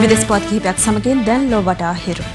විදේශ පොත් කිහිපයක් සමගින් දැන් ලොව වටා හිරු.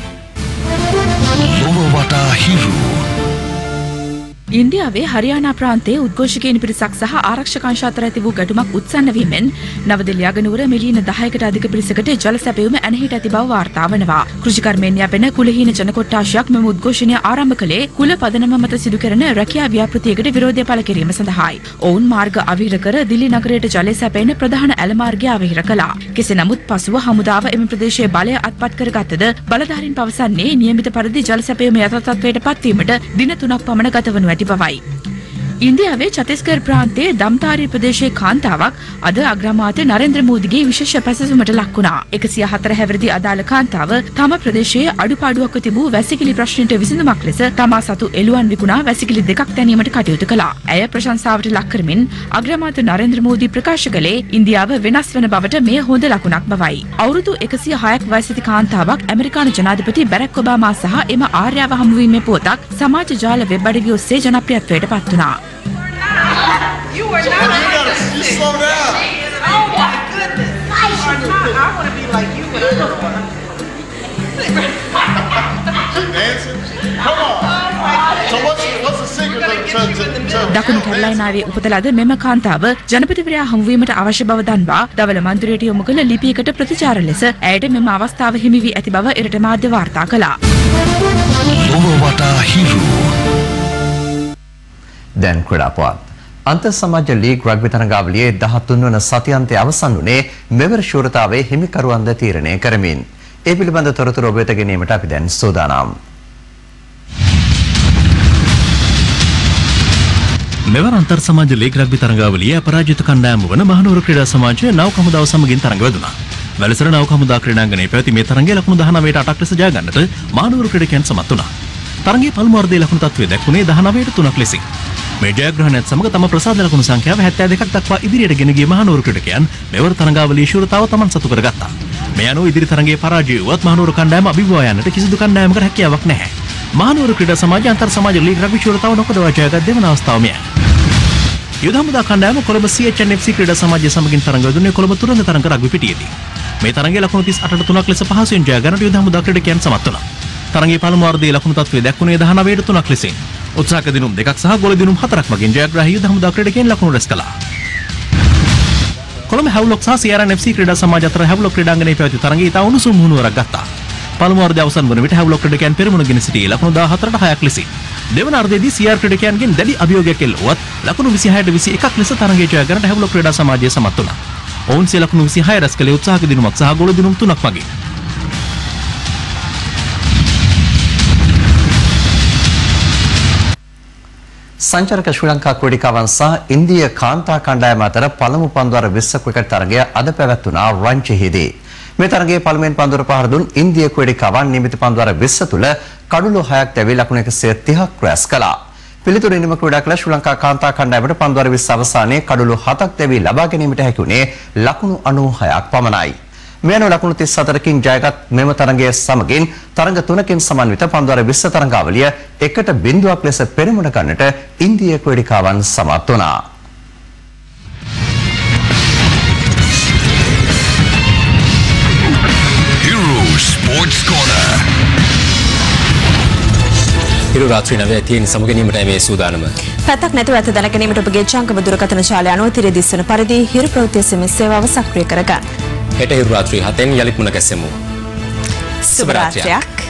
ලොව වටා හිරු. ඉන්දියාවේ හරියානා ප්‍රාන්තයේ උද්ඝෝෂකයන් පිරිසක් සහ ආරක්ෂක අංශ අතර ඇති වූ ගැටුමක් උත්සන්න වීමෙන් නවදෙලිය අගනුවර මිලියන 10කට අධික පිරිසකට ජල සැපයුම ඇනහිට ඇති බව වාර්තා වනවා. කෘෂිකර්මයෙන් යැපෙන කුලහීන ජන කොට්ටාශයක් මෙම උද්ඝෝෂණය ආරම්භ කළේ කුල පදනම මත සිදු කරන රැකියා ව්‍යාපෘතියකට විරෝධය පළ කිරීම සඳහායි. ඔවුන් මාර්ග අවහිර කර දිල්ලි නගරයට ජලය සැපෙන ප්‍රධාන ඇල මාර්ගය අවහිර කළා. කෙසේ නමුත් පසුව හමුදාව එම ප්‍රදේශයේ බලය අත්පත් කරගත්තද බලධාරීන් පවසන්නේ නියමිත පරිදි ජල සැපයුම යථා තත්ත්වයට පත්වීමට දින 3ක් පමණ ගත වනු ඇති බවයි. ඉන්දියාවේ ඡත්තීස්ගර් ප්‍රාන්තයේ දම්තාරි ප්‍රදේශයේ කාන්තාවක් අද අග්‍රාමාත්‍ය නරේන්ද්‍ර මෝදිගේ විශේෂ පැසසුමට ලක් වුණා. 104 හැවිරිදි අදාළ කාන්තාව තම ප්‍රදේශයේ අඩුපාඩුවක් තිබූ වැසිකිලි ප්‍රශ්නයට විසඳුමක් ලෙස තමා සතු එළුවන් විකුණා වැසිකිලි දෙකක් දැනීමට කටයුතු කළා. ඇය ප්‍රශංසාවට ලක් කරමින් අග්‍රාමාත්‍ය නරේන්ද්‍ර මෝදි ප්‍රකාශ කළේ ඉන්දියාව වෙනස් වන බවට මෙය හොඳ ලකුණක් බවයි. අවුරුදු 106ක් වයසති කාන්තාවක් ඇමරිකානු ජනාධිපති බැරක් ඔබාමා සහ එම ආර්යව හමුවීමේ පුවතක් සමාජ ජාල වෙබ් අඩවි ඔස්සේ ජනප්‍රියත්වයට පත් වුණා. You are not you slow down. Oh my goodness. I want to be like you. She dancing? Come on. So what's the secret to දකුණු කැරලයිනාවේ උපත ලද මෙම කාන්තාව ජනපතිවරයා හමුවීමට අවශ්‍ය බව දන්වා දවල මන්දිරයට යොමු කළ ලිපියකට ප්‍රතිචාර ලෙස ඇයට මෙම අවස්ථාව හිමි වී ඇති බව එරට මාධ්‍ය වාර්තා කළා. ලොව වටා හිරු. දැන් ක්‍රීඩාපුවත්. අන්තර් සමාජ ලීග් රග්බි තරගාවලියේ 13 වන සතියන්තය අවසන් වුණේ මෙවර ශූරතාවේ හිමිකරුවන්ද තීරණය කරමින්. ඒ පිළිබඳ තොරතුරු ඔබ වෙත ගෙනීමට අපි දැන් සූදානම්. මෙවර අන්තර් සමාජ ලීග් රග්බි තරගාවලියේ අපරාජිත කණ්ඩායම වන මහනුවර ක්‍රීඩා සමාජය නව කමුදාව සමගින් තරඟ වැදුණා. වැලසර නව කමුදා ක්‍රීඩාංගණයේ පැවති මේ තරගයේ ලකුණු 19ට 8ක් ලෙස ජය ගන්නට මහනුවර ක්‍රීඩකයන් සමත් වුණා. තරගයේ පළමු වර්ගයේ ලකුණු තත්ත්වය දැක්ුණේ 19ට 3ක් ලෙසින්. මේ ජයග්‍රහණයත් සමග තම ප්‍රසාද ලකුණු සංඛ්‍යාව 72ක් දක්වා ඉදිරියට ගෙන ගිය මහනුවර ක්‍රීඩකයන් මෙවර තරගාවලියේ ශූරතාව තමන් සතු කරගත්තා. මේ අනුව ඉදිරි තරගයේ පරාජය වුවත් මහනුවර කණ්ඩායම අභිභවා යන්නට කිසිදු කණ්ඩායමකට හැකියාවක් නැහැ. මහනුවර ක්‍රීඩා සමාජය අන්තර් සමාජ ලීග් රග්බි ශූරතාව නොකඩවා ජයගත් දෙවන අවස්ථාව මෙයයි. යුද හමුදා කණ්ඩායම කොළඹ CHNFC ක්‍රීඩා සමාජය සමගින් තරඟ වැදුනේ කොළඹ තුරංග තරඟ රග්බි පිටියේදී. මේ තරගයේ ලකුණු 38ට 3ක් ලෙස පහසුවෙන් ජය ගන්නට යුද හමුදා ක්‍රීඩකයන් සමත් වුණා. තරගයේ පළමු වර්ගයේ ලකුණු තත්ත්වය දැක්ුණේ 19ට 3ක් ලෙසින්. උත්සාහක දිනුම් 2ක් සහ ගෝල දිනුම් 4ක් මගින් ජයග්‍රාහී යුද හමුදා ක්‍රීඩකයන් ලකුණු රැස් කළා. කොළඹ හැව්ලොක් සහ CRNFC ක්‍රීඩා සමාජ අතර හැව්ලොක් ක්‍රීඩාංගණයේ පැවති තරගයේ ඉතා උණුසුම් මුහුණුවරක් ගත්තා. පළමු වර්ගය අවසන් වන විට හැව්ලොක් ක්‍රීඩකයන් පෙරමුණ ගෙන සිටියේ ලකුණු 14ට 6ක් ලෙසින්. දෙවන අර්ධයේදී CR ක්‍රීඩකයන්ගෙන් දැඩි අභියෝගයක් එල්ලුවත් ලකුණු 26ට 21ක් ලෙස තරගයේ ජය ගන්නට හැව්ලොක් ක්‍රීඩා සමාජය සමත් වුණා. ඔවුන් සිය ලකුණු 26 රැස් කළේ උත්සාහක දිනුමක් සහ ගෝල දිනුම් 3ක් මගින්. සංචාරක ශ්‍රී ලංකා ක්‍රීඩිකාවන් සහ ඉන්දිය කාන්තා කණ්ඩායම අතර පළමු පන්දුවර 20 ක්‍රිකට් තරගය අද පැවැත්වුණා රංචිහිදී. මේ තරගයේ පළමුවෙන් පන්දුවර පහර දුන් ඉන්දිය ක්‍රීඩිකාවන් නියමිත පන්දුවර 20 තුල කඩුළු 6ක් දැවී ලකුණු 130ක් රැස් කළා. පිළිතුරු නිම ක්‍රීඩා කළ ශ්‍රී ලංකා කාන්තා කණ්ඩායමට පන්දුවර 20 අවසානයේ කඩුළු 7ක් දැවී ලබා ගැනීමට හැකි වුණේ ලකුණු 96ක් පමණයි. මේ අනුව ලකුණු 34කින් ජයගත් මෙම තරගයේ සමගින් තරග 3කින් සමන්විත පන්දුවර 20 තරගාවලිය 1-0ක් ලෙස පෙරමුණ ගන්නට ඉන්දිය ක්‍රීඩිකාවන් සමත් වුණා. Hero Sports Corner. හිරු රාත්‍රී 9:30 සමගැනීමට මේ සූදානම. පැත්තක් නැතුව ඇත දැන ගැනීමට ඔබගේ ජංගම දුරකථන ශාලය අනුව තිර දිස්වන පරිදි හිරු ප්‍රවෘත්ති SMS සේවාව සක්‍රිය කරගන්න. හෙට හිරු රාත්‍රී 7න් යලිත් මුණ ගැසෙමු. සුබ රාත්‍රියක්.